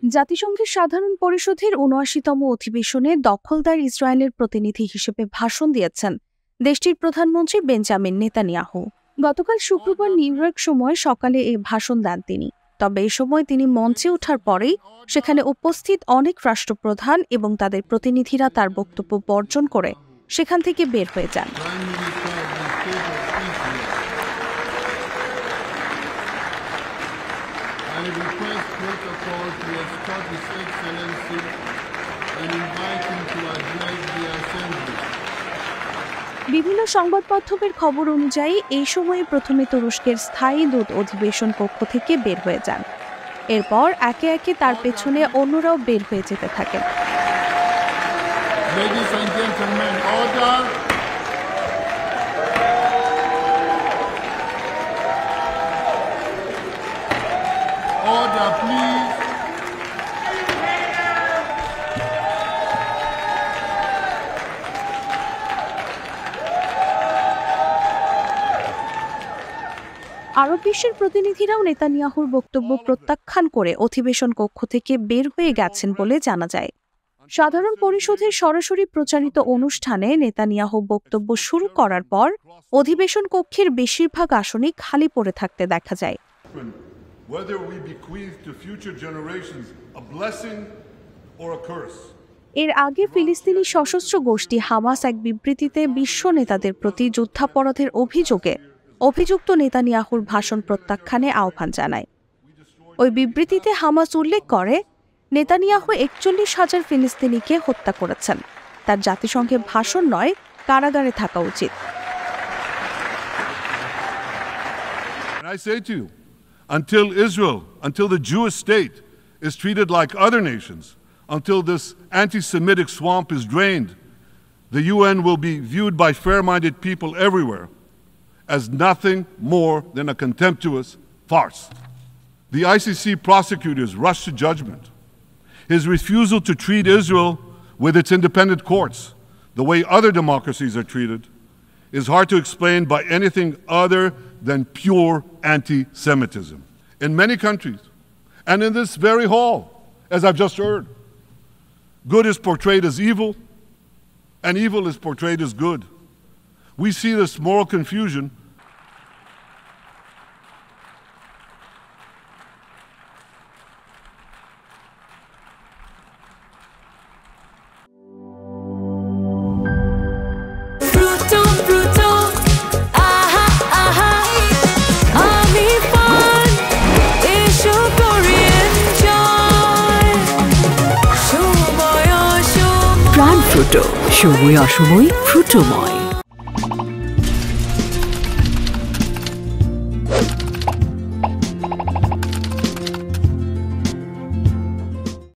জাতিসংঘের সাধারণ পরিষদের ৭৯তম অধিবেশনে দখলদার ইসরায়েলের প্রতিনিধি হিসেবে ভাষণ দিয়েছেন দেশটির প্রধানমন্ত্রী বেঞ্জামিন নেতানিয়াহু। গতকাল শুক্রবার নিউ ইয়র্ক সময় সকালে এ ভাষণ দেন তিনি। তবে এ সময় তিনি মঞ্চে ওঠার পরেই সেখানে উপস্থিত অনেক রাষ্ট্রপ্রধান এবং তাদের প্রতিনিধিরা তার বক্তব্য বর্জন করে সেখান থেকে বের হয়ে যান। বিভিন্ন সংবাদ মাধ্যমের খবর অনুযায়ী এই সময়ে প্রথমে তুরস্কের স্থায়ী দূত অধিবেশন কক্ষ থেকে বের হয়ে যান। এরপর একে একে তার পেছনে অন্যরাও বের হয়ে যেতে থাকেন। আরব বিশ্বের প্রতিনিধিরাও নেতানিয়াহুর বক্তব্য প্রত্যাখ্যান করে অধিবেশন কক্ষ থেকে বের হয়ে গেছেন বলে জানা যায়। সাধারণ পরিষদের সরাসরি প্রচারিত অনুষ্ঠানে নেতানিয়াহু বক্তব্য শুরু করার পর অধিবেশন কক্ষের বেশিরভাগ আসনই খালি পড়ে থাকতে দেখা যায়। এর আগে ফিলিস্তিনি সশস্ত্র গোষ্ঠী হামাস এক বিবৃতিতে বিশ্ব নেতাদের প্রতি যুদ্ধাপরাধের অভিযোগে অভিযুক্ত নেতানিয়াহুর ভাষণ প্রত্যাখ্যানে আহ্বান জানায়। ওই বিবৃতিতে হামাস উল্লেখ করে, নেতানিয়াহু ৪১,০০০ ফিলিস্তিনিকে হত্যা করেছেন। তার জাতিসংঘে ভাষণ নয়, কারাগারে থাকা উচিত। Until the Jewish state is treated like other nations, until this anti-Semitic swamp is drained, the UN will be viewed by fair-minded people everywhere as nothing more than a contemptuous farce. The ICC prosecutors rushed to judgment. His refusal to treat Israel with its independent courts the way other democracies are treated is hard to explain by anything other than pure anti-Semitism. In many countries, and in this very hall, as I've just heard, good is portrayed as evil, and evil is portrayed as good. We see this moral confusion Pran Frooto, সময় অসময় ফ্রুটোময়।